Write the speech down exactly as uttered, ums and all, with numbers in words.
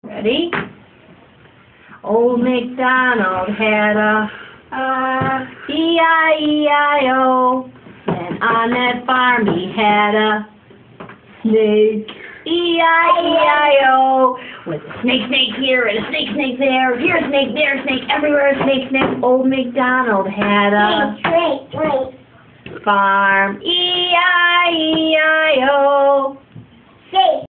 Ready? Old MacDonald had a uh, E I E I O, and on that farm he had a snake. E I E I O, with a snake, snake here, and a snake, snake there, here a snake, there a snake, everywhere a snake, snake. Old MacDonald had a Snake, snake, snake. farm. E I E I O. Snake.